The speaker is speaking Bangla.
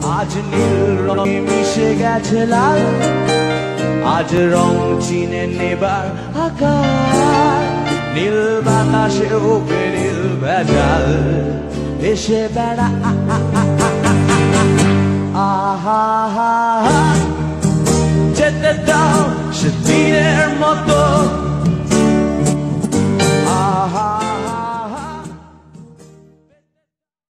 আজ নীল রঙে মিশে গেছে লাল, আজ রং চিনে নেবার আকার, নীল বাতাসেও বেরিল ভেজাল এসে বেড়া আহা যেতে দাও সেদিনের মতো